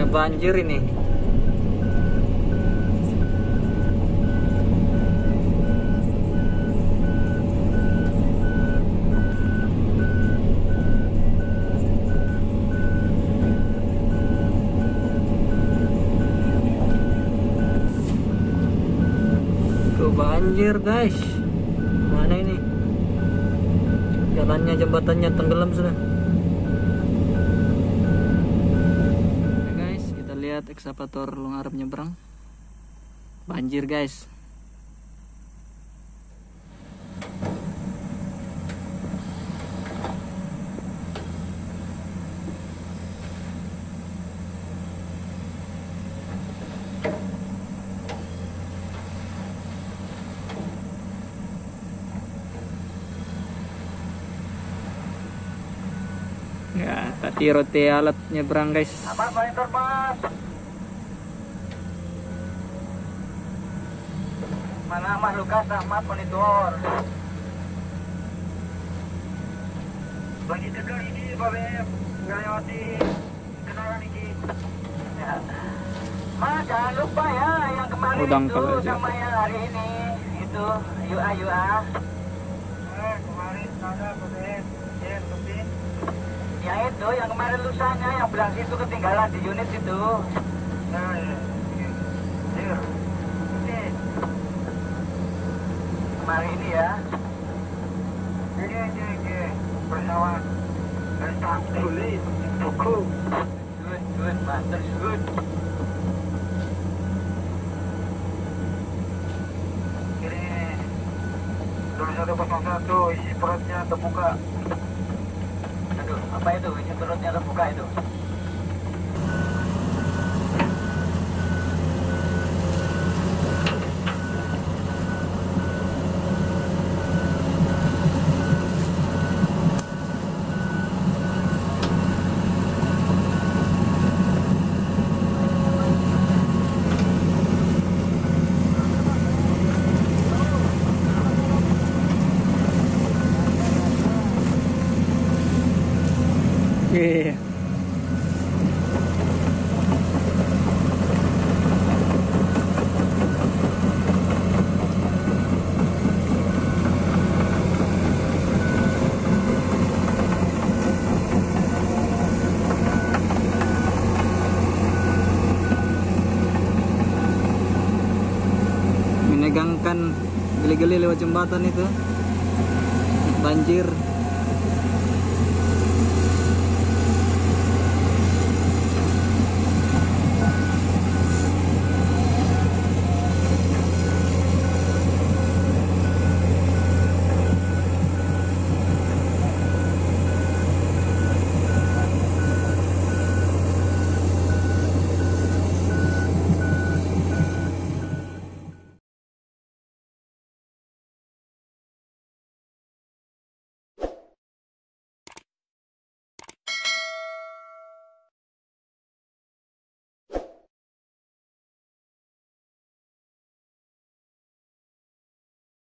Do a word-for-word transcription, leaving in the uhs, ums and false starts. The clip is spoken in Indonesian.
banjir ini. Tuh banjir guys. Mana ini? Jalannya, jembatannya tenggelam sudah. Lihat ekskavator lu ngarep nyebrang, banjir guys. Ya, tadi roti alat nyebrang guys. Apa monitor mas? Mana Mas Lukas sama monitor? Bagi tegar ini Pak Beb, nggak lewati kenalan ini. Ya. Mas jangan lupa ya yang kemarin Udang itu sama yang hari ini itu U A U A. Eh kemarin ada Pak Beb, ya tapi. Yang itu, yang kemarin lusanya, yang belang situ ketinggalan di unit itu. Nah, ya. Iya. Oke. Kemarin ini ya. Oke, oke, oke. Pesawat. Tentang tulis, buku. Good, good, master, good. Ini. Tulis satu kosong satu, isi perutnya terbuka. Aduh, apa itu? Isi perutnya terbuka itu. Yeah. Menegangkan geli-geli lewat jembatan itu, banjir.